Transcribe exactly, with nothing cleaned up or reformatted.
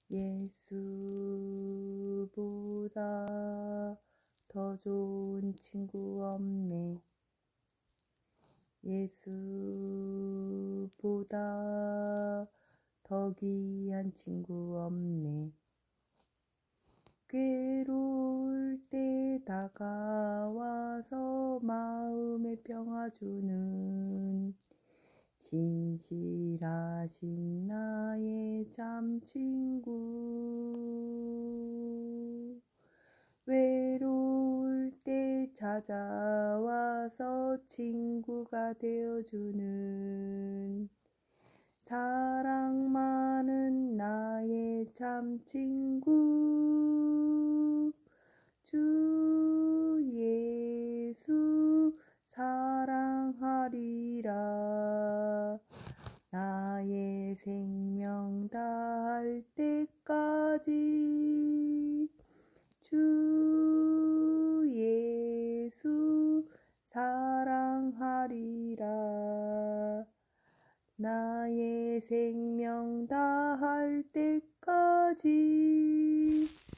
예수보다 더 좋은 친구 없네. 예수보다 더 귀한 친구 없네. 괴로울 때 다가와서 마음에 평화 주는 신실하신 나의 참 친구. 외로울 때 찾아와서 친구가 되어주는 사랑 많은 나의 참 친구. 주 예수 사랑하리라. 나의 생명 다할 때까지 주 예수 사랑하리라. 나의 생명 다할 때까지